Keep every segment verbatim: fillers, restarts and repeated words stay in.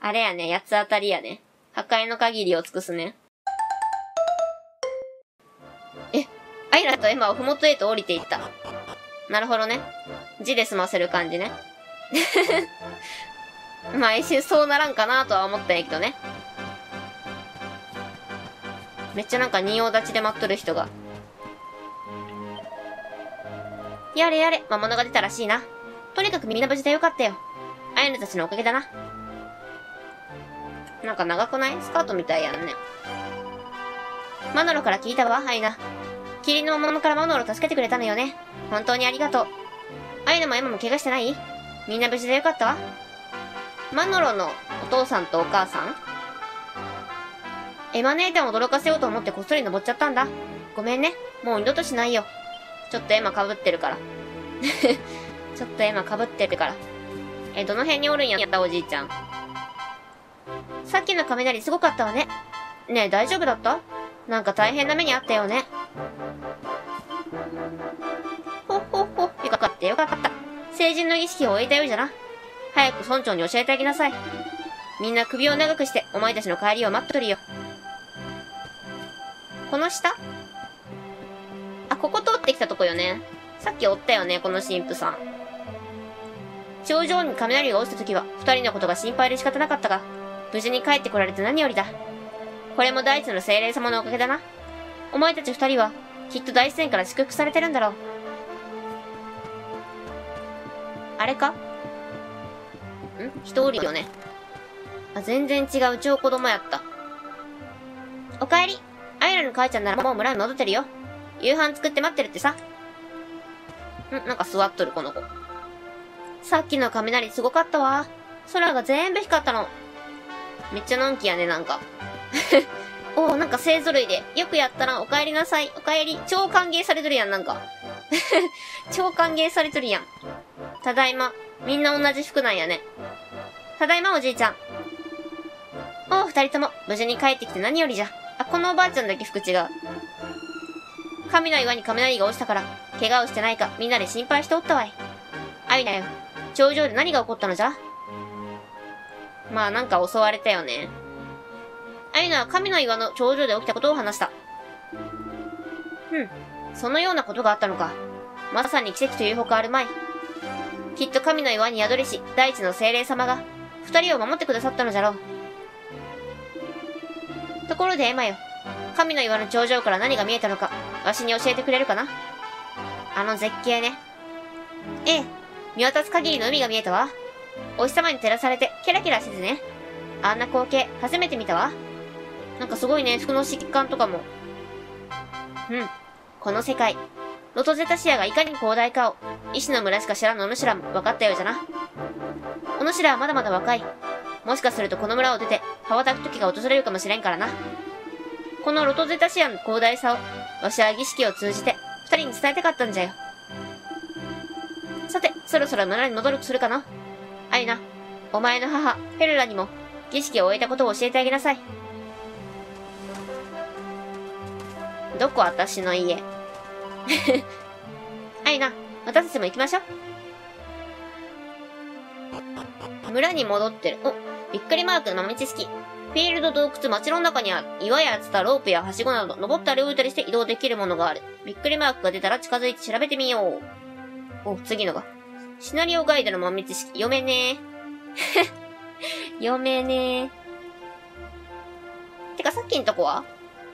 あれやね、八つ当たりやね。破壊の限りを尽くすね。え、アイラとエマをふもとへと降りていった。なるほどね。字で済ませる感じね。まあ一瞬そうならんかなとは思ったんやけどね。めっちゃなんか仁王立ちで待っとる人が。やれやれ、魔物が出たらしいな。とにかくみんな無事でよかったよ。アイヌたちのおかげだな。なんか長くないスカートみたいやんね。マノロから聞いたわ、アイナ。キリンの魔物からマノロを助けてくれたのよね。本当にありがとう。アイナもエマも怪我してない？みんな無事でよかったわ。マノロのお父さんとお母さん？エマ姉ちゃんを驚かせようと思ってこっそり登っちゃったんだ。ごめんね。もう二度としないよ。ちょっとエマ被ってるから。ちょっとエマ被ってるから。え、どの辺におるんやったおじいちゃん。さっきの雷すごかったわね。ねえ、大丈夫だった？なんか大変な目にあったよね。ほっほっほ、よかったよかった。成人の儀式を終えたようじゃな。早く村長に教えてあげなさい。みんな首を長くしてお前たちの帰りを待っとるよ。この下？あ、ここ通ってきたとこよね。さっきおったよね、この神父さん。頂上に雷が落ちた時は二人のことが心配で仕方なかったが、無事に帰ってこられて何よりだ。これも大地の精霊様のおかげだな。お前たち二人はきっと大自然から祝福されてるんだろう。あれか？ん？人おるよね。あ、全然違う超子供やった。おかえり。アイラの母ちゃんならもう村に戻ってるよ。夕飯作って待ってるってさ。ん？なんか座っとるこの子。さっきの雷すごかったわ。空が全部光ったの。めっちゃのんきやね、なんか。おお、なんか勢揃いで。よくやったな、お帰りなさい。お帰り。超歓迎されとるやん、なんか。超歓迎されとるやん。ただいま。みんな同じ服なんやね。ただいま、おじいちゃん。おう、二人とも、無事に帰ってきて何よりじゃ。あ、このおばあちゃんだけ服違う。神の岩に雷が落ちたから、怪我をしてないか、みんなで心配しておったわい。アイナよ。頂上で何が起こったのじゃ？まあなんか襲われたよね。アイナは神の岩の頂上で起きたことを話した。ふん。そのようなことがあったのか。まさに奇跡というほかあるまい。きっと神の岩に宿りし、大地の精霊様が、二人を守ってくださったのじゃろう。ところでエマよ。神の岩の頂上から何が見えたのか、わしに教えてくれるかな？あの絶景ね。ええ。見渡す限りの海が見えたわ。お日様に照らされて、キラキラしててね。あんな光景、初めて見たわ。なんかすごいね、服の疾患とかも。うん。この世界、ロトゼタシアがいかに広大かを、医師の村しか知らんお主らも分かったようじゃな。お主らはまだまだ若い。もしかするとこの村を出て、羽ばたく時が訪れるかもしれんからな。このロトゼタシアの広大さを、わしは儀式を通じて、二人に伝えたかったんじゃよ。さて、そろそろ村に戻るとするかな。アイナ、お前の母、フェルラにも、儀式を終えたことを教えてあげなさい。どこ私の家。アイナ、私たちも行きましょう。村に戻ってる。お、びっくりマークの豆知識。フィールド、洞窟、街の中にある。岩やツタ、ロープやはしごなど、登ったり降りたりして移動できるものがある。びっくりマークが出たら近づいて調べてみよう。お、次のが。シナリオガイドの豆知識。読めねー。読めねー。てかさっきのとこは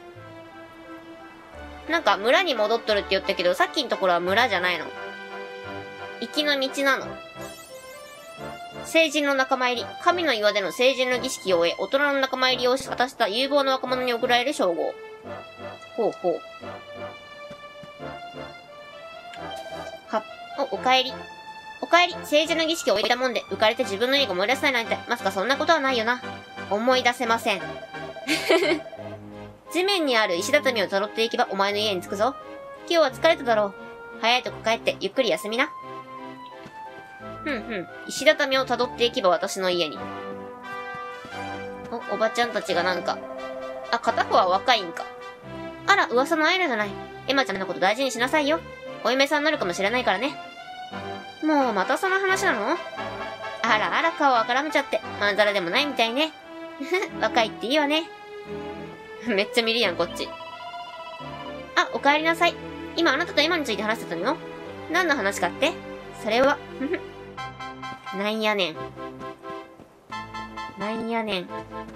なんか村に戻っとるって言ったけど、さっきのところは村じゃないの。行きの道なの。成人の仲間入り。神の岩での成人の儀式を終え、大人の仲間入りを果たした有望な若者に贈られる称号。ほうほう。は、お、お帰り。お帰り。成人の儀式を終えたもんで、浮かれて自分の家が思い出せないなんて、まさかそんなことはないよな。思い出せません。地面にある石畳を辿っていけばお前の家に着くぞ。今日は疲れただろう。早いとこ帰ってゆっくり休みな。ふんふん。石畳を辿っていけば私の家に。お、おばちゃんたちがなんか。あ、片方は若いんか。あら、噂のアイラじゃない。エマちゃんのこと大事にしなさいよ。お嫁さんになるかもしれないからね。もう、またその話なの？ あらあら顔赤らめちゃって、まんざらでもないみたいね。若いっていいわね。めっちゃ見るやん、こっち。あ、お帰りなさい。今あなたとエマについて話してたのよ。何の話かって？それは、ふふ。なんやねん。なんやねん。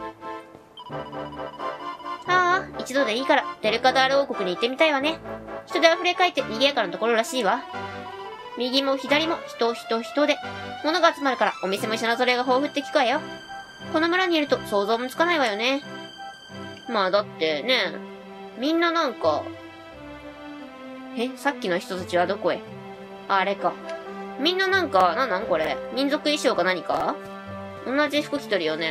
ああ、一度でいいから、デルカダール王国に行ってみたいわね。人で溢れ返って賑やかなところらしいわ。右も左も人人人で、物が集まるからお店も品揃えが豊富って聞くわよ。この村にいると想像もつかないわよね。まあだってね、みんななんか、え、さっきの人たちはどこへ？あれか。みんななんか、なんなんこれ。民族衣装か何か？同じ服着とるよね。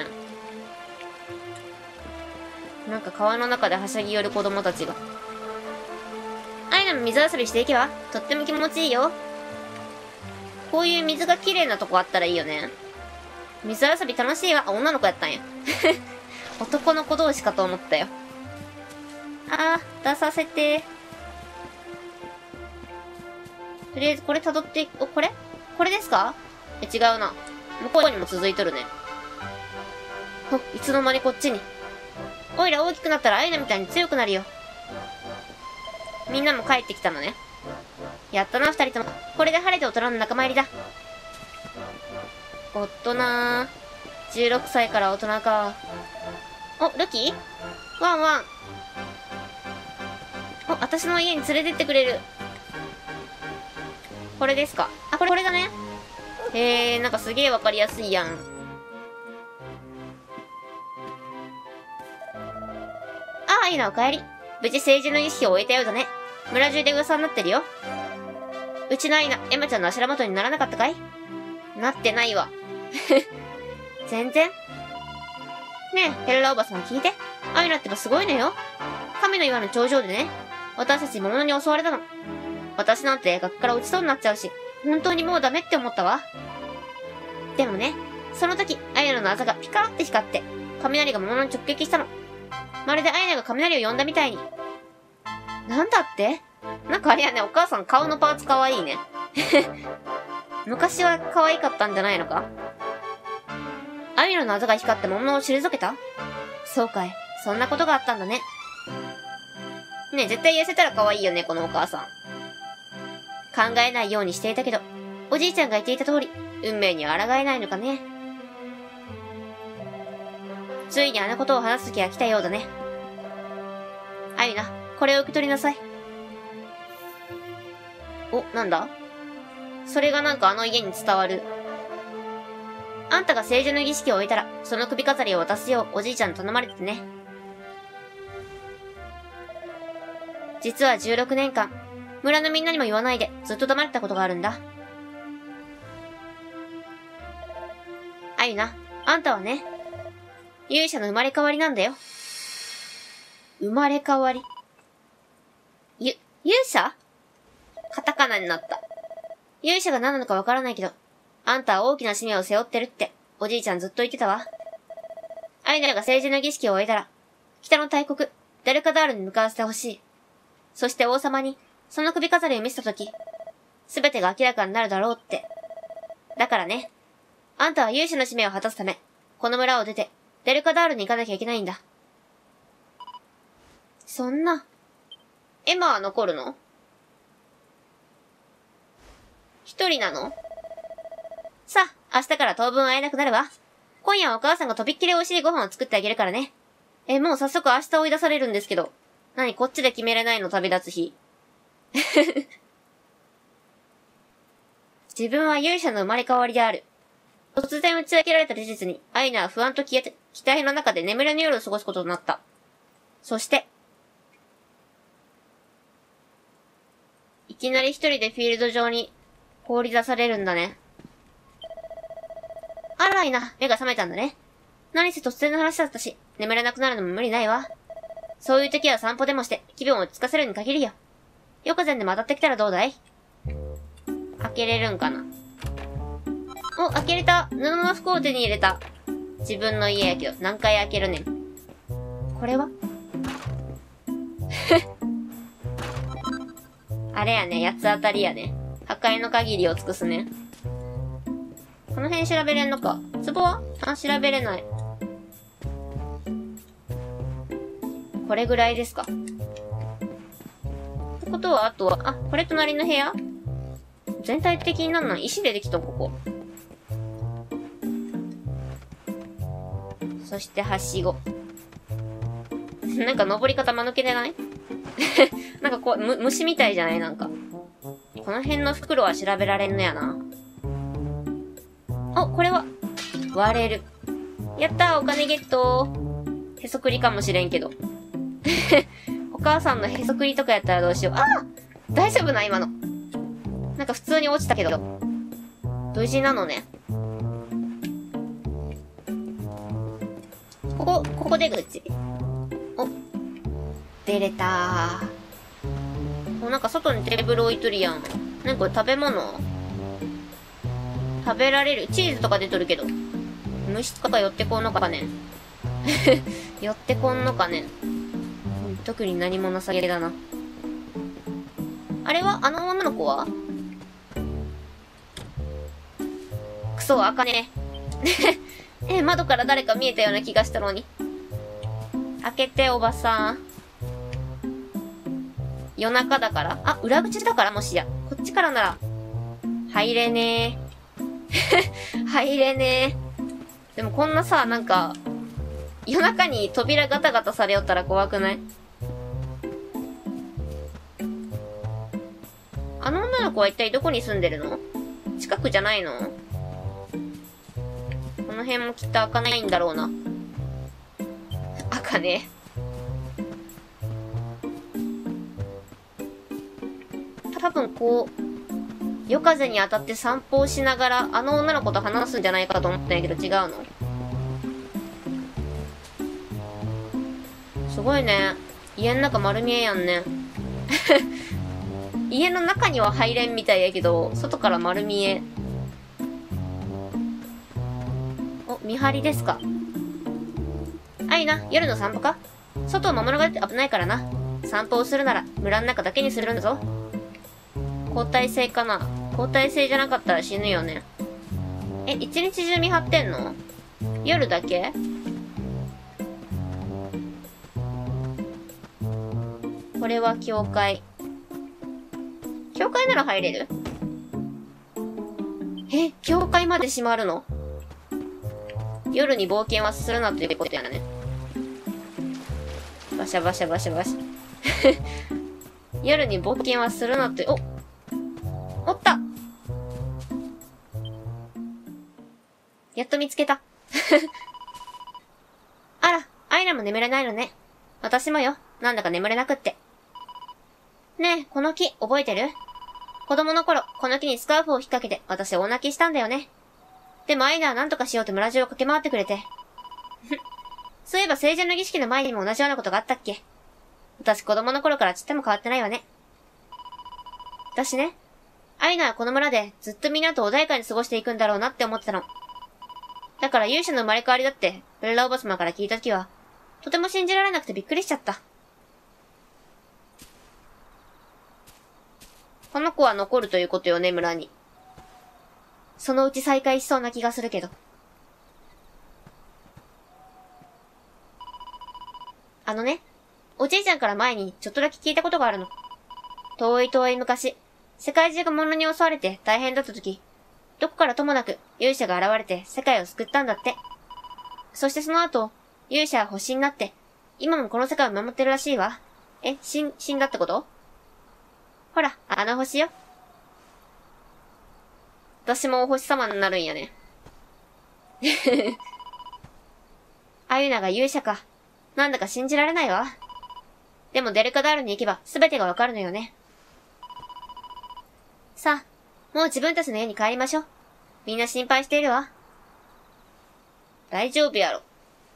なんか川の中ではしゃぎ寄る子供たちが。あいなも水遊びしていけば、とっても気持ちいいよ。こういう水が綺麗なとこあったらいいよね。水遊び楽しいわ。あ、女の子やったんや。男の子同士かと思ったよ。あー、出させて。とりあえずこれ辿って、お、これこれですか？え、違うな。向こうにも続いとるね。ほ、いつの間にこっちに。おいら大きくなったらアイナみたいに強くなるよ。みんなも帰ってきたのね。やったな、二人とも。これで晴れて大人の仲間入りだ。大人、じゅうろくさいから大人か。お、ルキー？ワンワン。お、私の家に連れてってくれる。これですか？あ、これ、これだね。へえ、なんかすげえわかりやすいやん。あ、アイナお帰り。無事政治の儀式を終えたようだね。村中で噂になってるよ。うちのアイナ、エマちゃんの柱元にならなかったかい？なってないわ。全然。ねえ、ヘルラおばさん聞いて。アイナってばすごいのよ。神の岩の頂上でね、私たち魔物に襲われたの。私なんて崖から落ちそうになっちゃうし、本当にもうダメって思ったわ。でもね、その時、アイナの朝がピカーって光って、雷が魔物に直撃したの。まるでアイナが雷を呼んだみたいに。なんだって？なんかあれやね、お母さん顔のパーツかわいいね。昔は可愛かったんじゃないのか？アイナのあざが光って魔物を退けた？そうかい。そんなことがあったんだね。ねえ、絶対痩せたら可愛いよね、このお母さん。考えないようにしていたけど、おじいちゃんが言っていた通り、運命には抗えないのかね。ついにあのことを話す時が来たようだね。アイナ、これを受け取りなさい。お、なんだ？それがなんかあの家に伝わる。あんたが聖女の儀式を終えたら、その首飾りを渡すようおじいちゃんに頼まれててね。実はじゅうろくねんかん、村のみんなにも言わないでずっと黙ってたことがあるんだ。アユナ、あんたはね、勇者の生まれ変わりなんだよ。生まれ変わり。ゆ、勇者？カタカナになった。勇者が何なのかわからないけど、あんたは大きな使命を背負ってるって、おじいちゃんずっと言ってたわ。アイナが聖女の儀式を終えたら、北の大国、デルカダールに向かわせてほしい。そして王様に、その首飾りを見せたとき、すべてが明らかになるだろうって。だからね、あんたは勇者の使命を果たすため、この村を出て、デルカダールに行かなきゃいけないんだ。そんな、エマは残るの？一人なの？さあ、明日から当分会えなくなるわ。今夜はお母さんがとびっきり美味しいご飯を作ってあげるからね。え、もう早速明日追い出されるんですけど。何こっちで決めれないの旅立つ日。自分は勇者の生まれ変わりである。突然打ち明けられた事実に、アイナは不安と期待の中で眠れぬ夜を過ごすこととなった。そして、いきなり一人でフィールド上に放り出されるんだね。あらいな、目が覚めたんだね。何せ突然の話だったし、眠れなくなるのも無理ないわ。そういう時は散歩でもして気分を落ち着かせるに限るよ。夜風でも当たってきたらどうだい？開けれるんかな？お、開けれた。布の服を手に入れた。自分の家やけど、何回開けるねん。これはあれやね、八つ当たりやね。破壊の限りを尽くすね。 この辺調べれんのか。壺はあ、調べれない。これぐらいですか。ってことは、あとは、あ、これ隣の部屋全体的になんなん石でできたここ。そして、はしご。なんか登り方間抜けてないなんかこう、む、虫みたいじゃないなんか。この辺の袋は調べられんのやな。お、これは、割れる。やったー、お金ゲットー。へそくりかもしれんけど。お母さんのへそくりとかやったらどうしよう。ああ大丈夫な今の。なんか普通に落ちたけど。無事なのね。ここ、ここ出口。お。出れたー。お、なんか外にテーブル置いとるやん。なんかこれ食べ物食べられるチーズとか出とるけど。虫とか寄ってこんのかね寄ってこんのかね、うん、特に何もなさげだな。あれはあの女の子はクソ、あかねえ。窓から誰か見えたような気がしたのに。開けて、おばさん。夜中だからあ、裏口だからもしや。こっちからなら。入れねえ。入れねえ。でもこんなさ、なんか、夜中に扉ガタガタされよったら怖くない？あの女の子は一体どこに住んでるの？近くじゃないの？この辺もきっと開かないんだろうな。開かねえ。多分こう、夜風に当たって散歩をしながら、あの女の子と話すんじゃないかと思ったんやけど違うの？すごいね。家の中丸見えやんね。家の中には入れんみたいやけど、外から丸見え。お、見張りですか。あいな、夜の散歩か？外を守るがって危ないからな。散歩をするなら村の中だけにするんだぞ。交代制かな？交代制じゃなかったら死ぬよね。え、一日中見張ってんの？夜だけ？これは教会。教会なら入れる？え、教会まで閉まるの？夜に冒険はするなということやね。バシャバシャバシャバシャ。夜に冒険はするなって、おおったやっと見つけた。あら、アイラも眠れないのね。私もよ。なんだか眠れなくって。ねえ、この木、覚えてる？子供の頃、この木にスカーフを引っ掛けて、私大泣きしたんだよね。でもアイナは何とかしようと村中を駆け回ってくれて。そういえば聖人の儀式の前にも同じようなことがあったっけ？私子供の頃からちっとも変わってないわね。私ね、アイナはこの村でずっとみんなと穏やかに過ごしていくんだろうなって思ってたの。だから勇者の生まれ変わりだって、ベルラおばさまから聞いたときは、とても信じられなくてびっくりしちゃった。この子は残るということよね、村に。そのうち再会しそうな気がするけど。あのね、おじいちゃんから前にちょっとだけ聞いたことがあるの。遠い遠い昔、世界中が物に襲われて大変だった時、どこからともなく勇者が現れて世界を救ったんだって。そしてその後、勇者は星になって、今もこの世界を守ってるらしいわ。え、死ん、死んだってこと？ほら、あの星よ。私もお星様になるんやね。あゆなが勇者か。なんだか信じられないわ。でもデルカダールに行けば全てがわかるのよね。さあ、もう自分たちの家に帰りましょう。みんな心配しているわ。大丈夫やろ。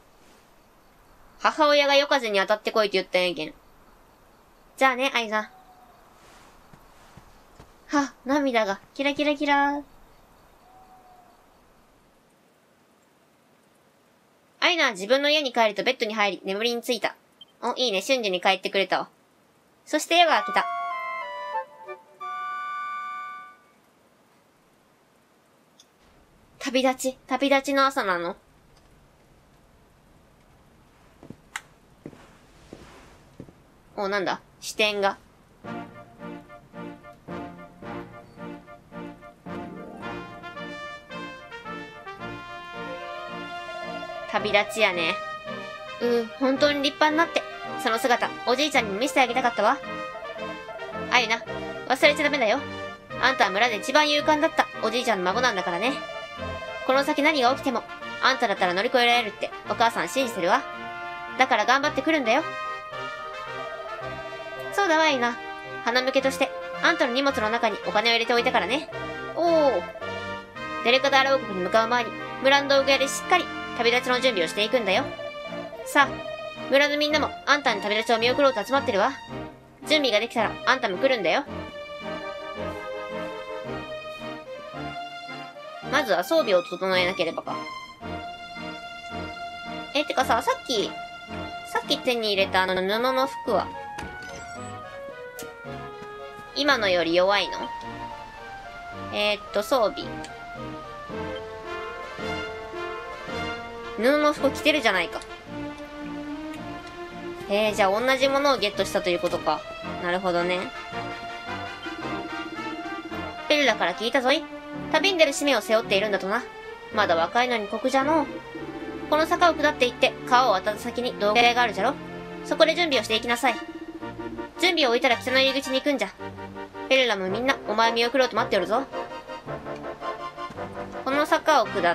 母親が夜風に当たってこいと言ったんやけん。じゃあね、アイナ。は、涙が、キラキラキラー。アイナは自分の家に帰るとベッドに入り、眠りについた。お、いいね、瞬時に帰ってくれたわ。そして夜が明けた。 旅立ち、旅立ちの朝なの。お、なんだ視点が。旅立ちやね。うー、本当に立派になって。その姿、おじいちゃんに見せてあげたかったわ。あゆな、忘れちゃダメだよ。あんたは村で一番勇敢だったおじいちゃんの孫なんだからね。この先何が起きても、あんただったら乗り越えられるってお母さん信じてるわ。だから頑張ってくるんだよ。そうだわ、あゆな。花向けとして、あんたの荷物の中にお金を入れておいたからね。おー。デレカダーラ王国に向かう前に、村の道具屋でしっかり旅立ちの準備をしていくんだよ。さあ、村のみんなもあんたに旅立ちを見送ろうと集まってるわ。準備ができたらあんたも来るんだよ。まずは装備を整えなければか。え、てかさ、さっき、さっき手に入れたあの布の服は、今のより弱いの？えー、っと、装備。布の服着てるじゃないか。えー、じゃあ同じものをゲットしたということか。なるほどね。ベルラから聞いたぞい。旅に出る使命を背負っているんだとな。まだ若いのに酷じゃのう。この坂を下っていって川を渡った先に道具屋があるじゃろ。そこで準備をしていきなさい。準備を置いたら北の入り口に行くんじゃ。ベルラもみんなお前を見送ろうと待っておるぞ。この坂を下って、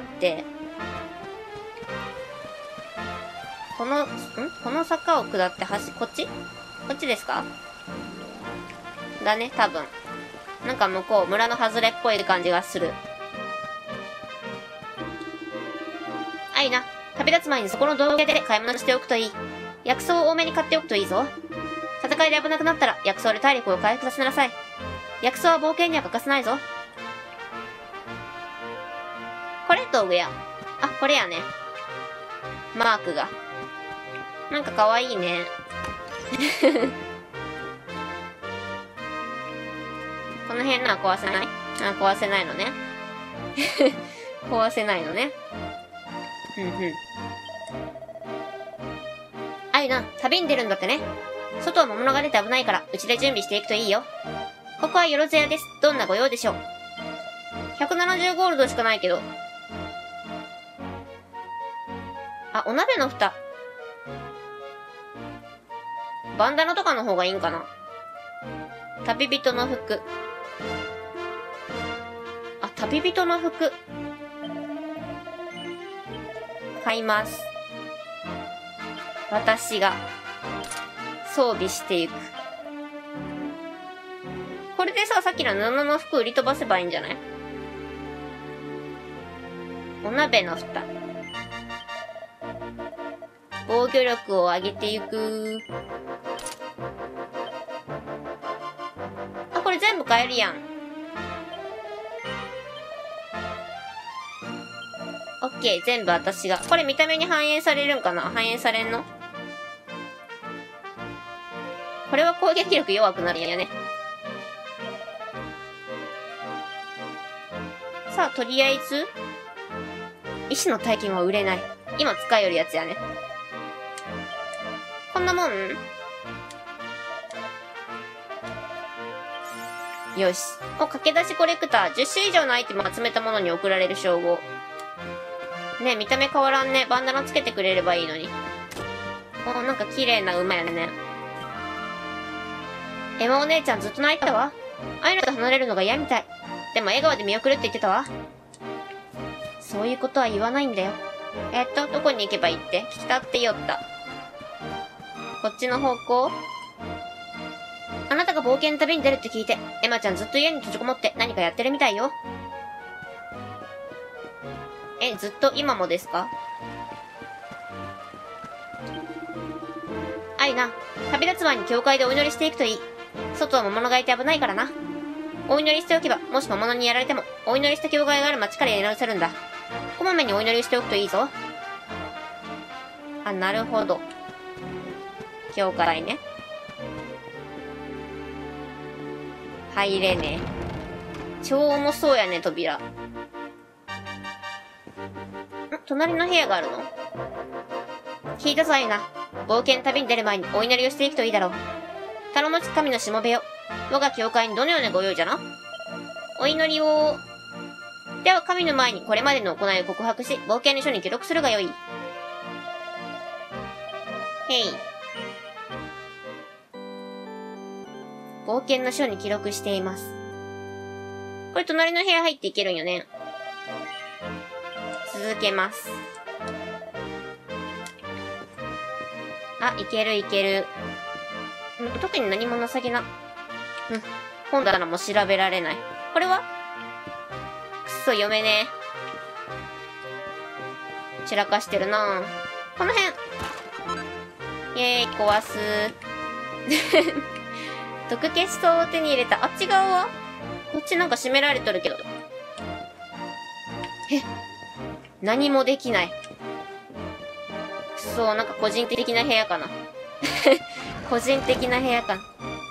この、んこの坂を下って橋、こっちこっちですか？だね、多分。なんか向こう、村の外れっぽい感じがする。あいな、旅立つ前にそこの道具屋で買い物しておくといい。薬草を多めに買っておくといいぞ。戦いで危なくなったら薬草で体力を回復させなさい。薬草は冒険には欠かせないぞ。これ道具屋。あ、これやね。マークが。なんかかわいいね。この辺のは壊せない？あ、壊せないのね。壊せないのね。ふんふん。あゆな、旅に出るんだってね。外は魔物が出て危ないから、うちで準備していくといいよ。ここはよろず屋です。どんなご用でしょう？ひゃくななじゅうゴールドしかないけど。あ、お鍋の蓋。バンダナとかの方がいいんかな。旅人の服。あ、旅人の服。買います。私が装備していく。これでさ、さっきの布の服売り飛ばせばいいんじゃない？お鍋の蓋。防御力を上げていく。あ、これ全部買えるやん。オッケー、全部私が。これ見た目に反映されるんかな？反映されんの？これは攻撃力弱くなるんやね。さあ、とりあえず、医師の大金は売れない。今使いよるやつやね。こんなもん？よし。お、駆け出しコレクター。じゅっ種以上のアイテムを集めたものに贈られる称号。ねえ、見た目変わらんね。バンダナつけてくれればいいのに。お、なんか綺麗な馬やね。エマお姉ちゃんずっと泣いたわ。アイラと離れるのが嫌みたい。でも笑顔で見送るって言ってたわ。そういうことは言わないんだよ。えっと、どこに行けばいいって？聞きたって言おった。こっちの方向？あなたが冒険の旅に出るって聞いて、エマちゃんずっと家に閉じこもって何かやってるみたいよ。え、ずっと今もですか？あいな、旅立つ前に教会でお祈りしていくといい。外は魔物がいて危ないからな。お祈りしておけば、もし魔物にやられても、お祈りした教会がある町からやり直せるんだ。こまめにお祈りしておくといいぞ。あ、なるほど。教会ね。入れねえ。超重そうやね、扉。 隣の部屋があるの？聞いたぞ、アユナ。冒険旅に出る前にお祈りをしていくといいだろう。頼もしき神のしもべよ。我が教会にどのようなご用意じゃな？お祈りを。では神の前にこれまでの行いを告白し、冒険の書に記録するがよい。へい。冒険の書に記録しています。これ隣の部屋入っていけるんよね。続けます。あ、いけるいける。うん、特に何もなさげな。うん。本棚も調べられない。これはくっそ読めねえ。散らかしてるなぁ。この辺。イェーイ、壊す。毒消し塔を手に入れた。あっち側はこっちなんか閉められとるけど。え、何もできない。くそー、なんか個人的な部屋かな。個人的な部屋かな。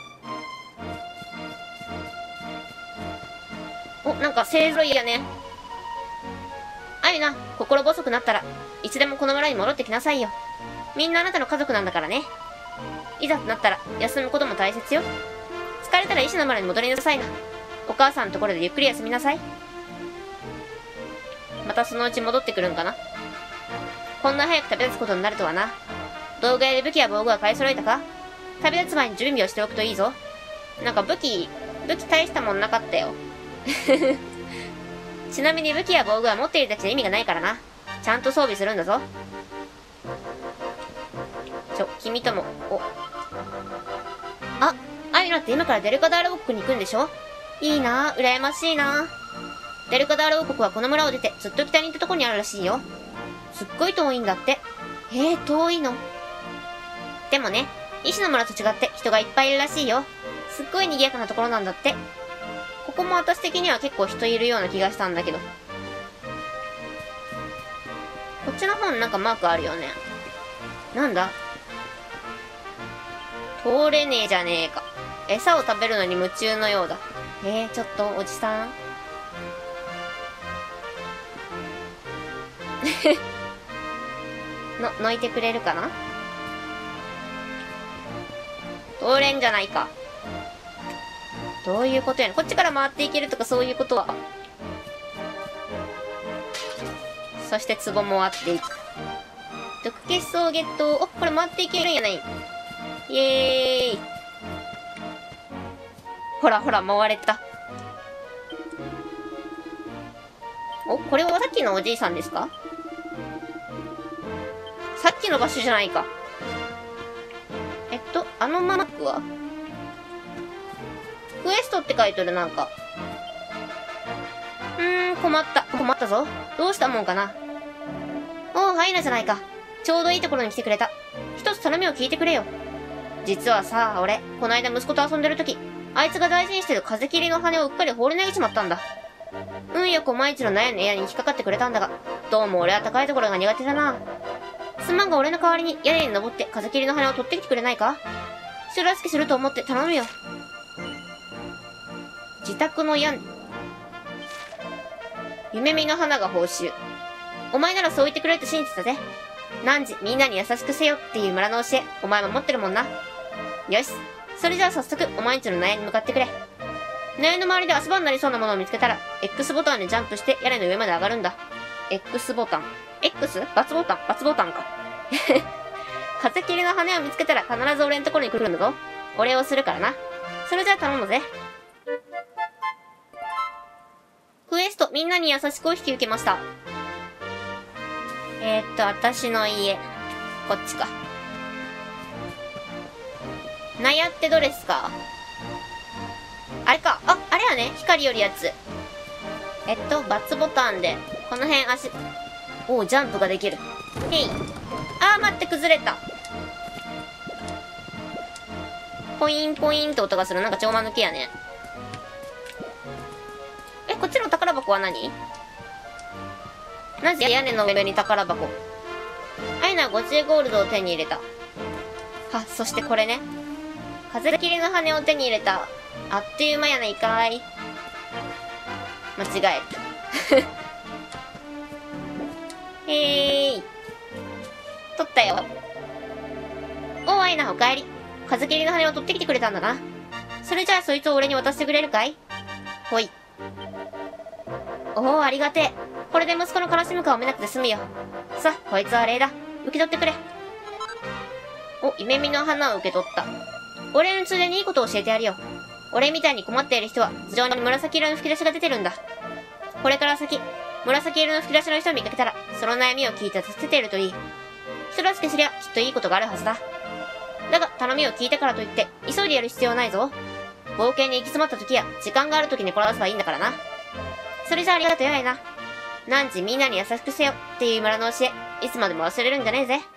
お、なんか勢揃いやね。あゆな、心細くなったらいつでもこの村に戻ってきなさいよ。みんなあなたの家族なんだからね。いざとなったら休むことも大切よ。疲れたら石の村に戻りなさいな。お母さんのところでゆっくり休みなさい。またそのうち戻ってくるんかな。こんな早く旅立つことになるとはな。道具屋で武器や防具は買い揃えたか？旅立つ前に準備をしておくといいぞ。なんか武器、武器大したもんなかったよ。ちなみに武器や防具は持っているだけじゃ意味がないからな。ちゃんと装備するんだぞ。ちょ、君とも、お。あ、アユナって今からデルカダール王国に行くんでしょ？いいなぁ、羨ましいなぁ。デルカダール王国はこの村を出てずっと北に行ったとこにあるらしいよ。すっごい遠いんだって。えー、遠いの？でもね、石の村と違って人がいっぱいいるらしいよ。すっごい賑やかなところなんだって。ここも私的には結構人いるような気がしたんだけど。こっちの方になんかマークあるよね。なんだ？通れねえじゃねえか。餌を食べるのに夢中のようだ。えー、ちょっと、おじさん。の、のいてくれるかな？通れんじゃないか。どういうことやねん。こっちから回っていけるとかそういうことは。そして壺も割っていく。毒消し草ゲット。お、これ回っていけるんやない。イエーイ。ほらほら、回れた。お、これはさっきのおじいさんですか？さっきの場所じゃないか。えっと、あのマークはクエストって書いとる、なんか。うーん、困った。困ったぞ。どうしたもんかな。おう、ハイナじゃないか。ちょうどいいところに来てくれた。一つ頼みを聞いてくれよ。実はさ、俺、こないだ息子と遊んでるとき、あいつが大事にしてる風切りの羽をうっかり放り投げちまったんだ。運よくお前んちの納屋の部屋に引っかかってくれたんだが、どうも俺は高いところが苦手だな。すまんが俺の代わりに屋根に登って風切りの羽を取ってきてくれないか？人助けすると思って頼むよ。自宅の屋根。夢見の花が報酬。お前ならそう言ってくれると信じてたぜ。何時みんなに優しくせよっていう村の教え、お前も持ってるもんな。よし。それじゃあ早速、お前んちの納屋に向かってくれ。納屋の周りで足場になりそうなものを見つけたら、X ボタンでジャンプして屋根の上まで上がるんだ。X ボタン。X？ ×ボタン。×ボタンか。風切りの羽を見つけたら必ず俺のところに来るんだぞ。お礼をするからな。それじゃあ頼むぜ。クエスト、みんなに優しくを引き受けました。えー、っと、私の家。こっちか。納屋ってどれっすか？あれか。あ、あれやね。光よりやつ。えっと、×ボタンで、この辺足、おう、ジャンプができる。へい。あー、待って、崩れた。ポインポインって音がする。なんか超間抜けやね。え、こっちの宝箱は何？なぜ屋根の上に宝箱。アイナはごじゅうゴールドを手に入れた。は、そしてこれね。風切りの羽を手に入れた。あっという間やないかい。間違えた。 へーい。取ったよ。おう、アイナ、おかえり。風切りの羽を取ってきてくれたんだな。それじゃあそいつを俺に渡してくれるかい？ほい。おお、ありがてえ。これで息子の悲しむ顔見なくて済むよ。さ、こいつは礼だ。受け取ってくれ。お、夢見の花を受け取った。俺のついでにいいことを教えてやるよ。俺みたいに困っている人は、頭上に紫色の吹き出しが出てるんだ。これから先、紫色の吹き出しの人を見かけたら、その悩みを聞いて助けているといい。人助けすりゃ、きっといいことがあるはずだ。だが、頼みを聞いたからといって、急いでやる必要はないぞ。冒険に行き詰まった時や、時間がある時にこらせばいいんだからな。それじゃあありがとうよ、アイナ。汝みんなに優しくせよっていう村の教え、いつまでも忘れるんじゃねえぜ。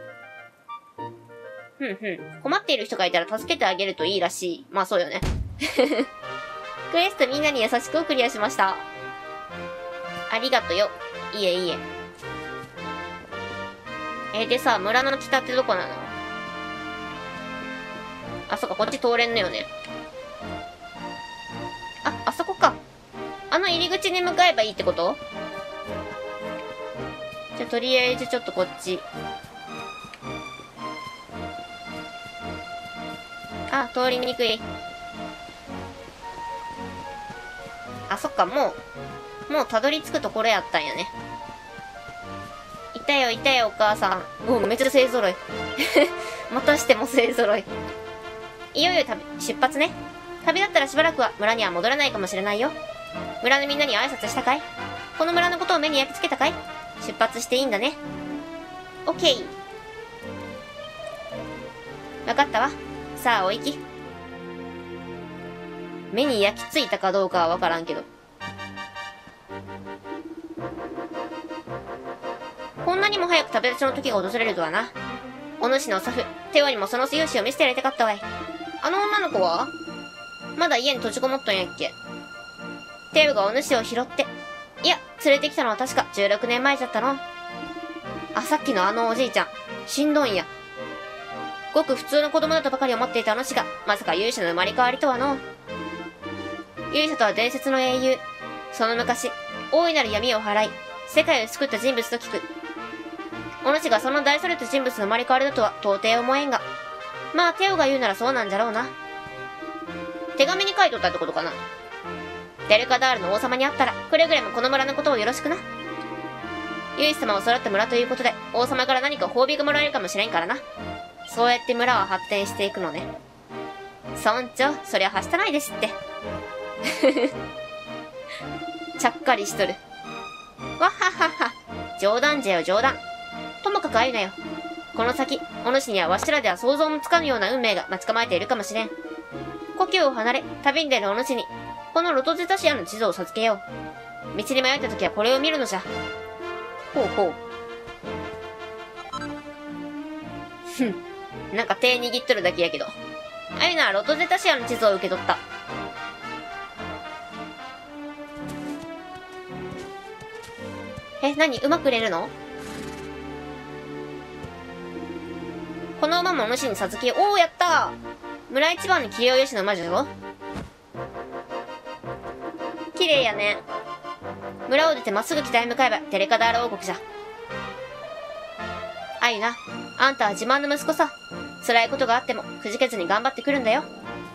ふんふん。困っている人がいたら助けてあげるといいらしい。まあそうよね。クエストみんなに優しくをクリアしました。ありがとよ。いえいえ。えー、でさ、村の北ってどこなの？あ、そっか、こっち通れんのよね。あ、あそこか。あの入り口に向かえばいいってこと？じゃ、とりあえずちょっとこっち。あ、通りにくい。あ、そっか、もう、もうたどり着くところやったんやね。いたよ、いたよ、お母さん。お、めっちゃ勢揃い。またしても勢揃い。いよいよ旅、出発ね。旅だったらしばらくは村には戻らないかもしれないよ。村のみんなに挨拶したかい？この村のことを目に焼き付けたかい？出発していいんだね。オッケー。わかったわ。さあ、お行き。目に焼き付いたかどうかはわからんけど。こんなにも早く旅立ちの時が訪れるとはな。お主の祖父、テオにもその勇姿を見せてやりたかったわい。あの女の子はまだ家に閉じこもっとんやっけ。テオがお主を拾って、いや、連れてきたのは確かじゅうろくねんまえだったの。あ、さっきのあのおじいちゃん、死んどんや。ごく普通の子供だとばかり思っていたお主が、まさか勇者の生まれ変わりとはの。勇者とは伝説の英雄。その昔、大いなる闇を払い、世界を救った人物と聞く。お主がその大それた人物の生まれ変わりだとは到底思えんが。まあ、テオが言うならそうなんじゃろうな。手紙に書いとったってことかな。デルカダールの王様に会ったら、くれぐれもこの村のことをよろしくな。ユイス様を育った村ということで、王様から何か褒美がもらえるかもしれんからな。そうやって村は発展していくのね。村長、そりゃはしたないですって。ちゃっかりしとる。わっはっはっは。冗談じゃよ、冗談。ともかくあゆなよ。この先、お主にはわしらでは想像もつかぬような運命が待ち構えているかもしれん。故郷を離れ、旅に出るお主に、このロトゼタシアの地図を授けよう。道に迷った時はこれを見るのじゃ。ほうほう。ふん。なんか手握っとるだけやけど。あゆなはロトゼタシアの地図を受け取った。え、なに？うまく売れるの？この馬もお主に授けよう。おー、やったー。村一番に器用よしの馬じゃぞ。綺麗やね。村を出てまっすぐ北へ向かえばテレカダール王国じゃ。あゆな、あんたは自慢の息子さ。辛いことがあってもくじけずに頑張ってくるんだよ。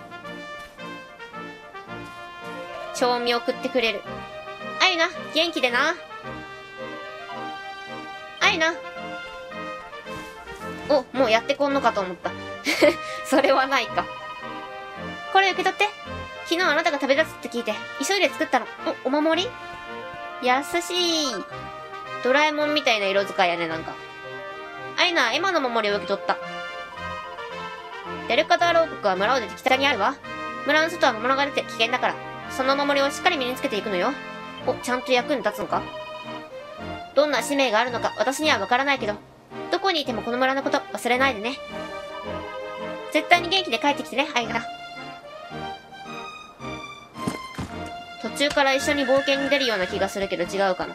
超見送ってくれる。あゆな、元気でな。あゆな。お、もうやってこんのかと思った。それはないか。これ受け取って。昨日あなたが食べ立つって聞いて、急いで作ったの。お、お守り？優しい。ドラえもんみたいな色使いやね、なんか。あゆなはエマの守りを受け取った。デルカダール王国は村を出て北にあるわ。村の外は魔物が出て危険だから、その守りをしっかり身につけていくのよ。お、ちゃんと役に立つのか？どんな使命があるのか私にはわからないけど、どこにいてもこの村のこと忘れないでね。絶対に元気で帰ってきてね、あゆな。途中から一緒に冒険に出るような気がするけど違うかな。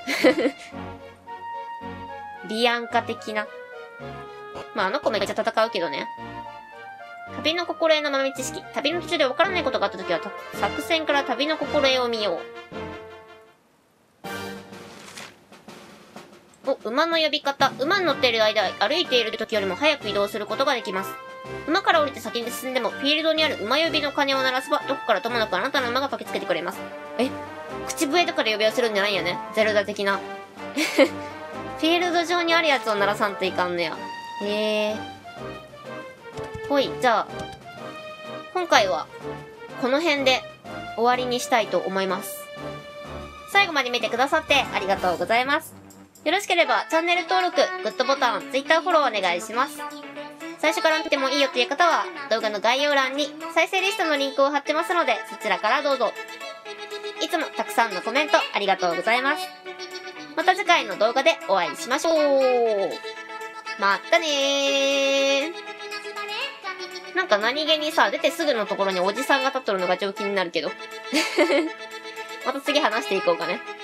ビアンカ的な。まあ、あの子めっちゃ戦うけどね。旅の心得の豆知識。旅の途中でわからないことがあったときは、作戦から旅の心得を見よう。 お、馬の呼び方。馬に乗っている間、歩いている時よりも早く移動することができます。馬から降りて先に進んでも、フィールドにある馬呼びの鐘を鳴らせば、どこからともなくあなたの馬が駆けつけてくれます。え、口笛とかで呼び寄せるんじゃないんやね。ゼルダ的な。フィールド上にあるやつを鳴らさんといかんのや。へえ。ほい、じゃあ、今回は、この辺で終わりにしたいと思います。最後まで見てくださってありがとうございます。よろしければチャンネル登録、グッドボタン、Twitter フォローお願いします。最初から見てもいいよという方は、動画の概要欄に再生リストのリンクを貼ってますので、そちらからどうぞ。いつもたくさんのコメントありがとうございます。また次回の動画でお会いしましょう。まったねー。なんか何気にさ、出てすぐのところにおじさんが立っとるのが超気になるけど。また次話していこうかね。